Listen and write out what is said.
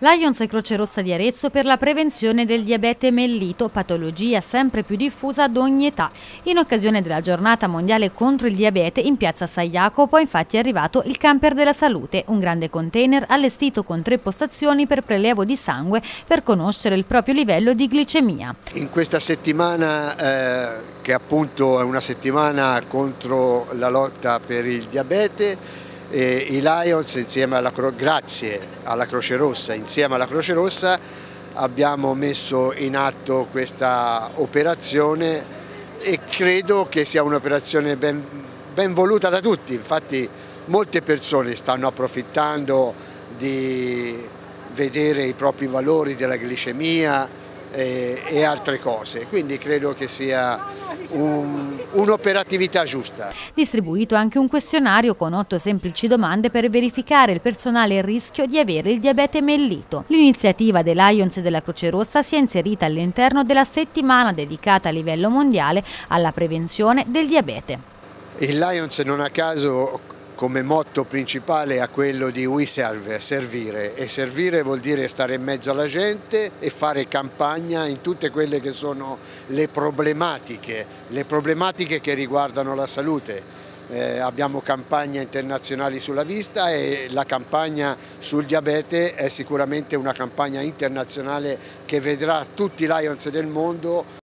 Lions e Croce Rossa di Arezzo per la prevenzione del diabete mellito, patologia sempre più diffusa ad ogni età. In occasione della giornata mondiale contro il diabete in piazza San Jacopo è infatti arrivato il camper della salute, un grande container allestito con 3 postazioni per prelievo di sangue per conoscere il proprio livello di glicemia. In questa settimana che appunto è una settimana contro la lotta per il diabete, i Lions grazie alla Croce Rossa, insieme alla Croce Rossa abbiamo messo in atto questa operazione e credo che sia un'operazione ben voluta da tutti. Infatti molte persone stanno approfittando di vedere i propri valori della glicemia e altre cose, quindi credo che sia un'operatività giusta. Distribuito anche un questionario con 8 semplici domande per verificare il personale il rischio di avere il diabete mellito. L'iniziativa dei Lions e della Croce Rossa si è inserita all'interno della settimana dedicata a livello mondiale alla prevenzione del diabete. Il Lions non a caso come motto principale ha quello di We Serve, servire, e servire vuol dire stare in mezzo alla gente e fare campagna in tutte quelle che sono le problematiche che riguardano la salute. Abbiamo campagne internazionali sulla vista e la campagna sul diabete è sicuramente una campagna internazionale che vedrà tutti i Lions del mondo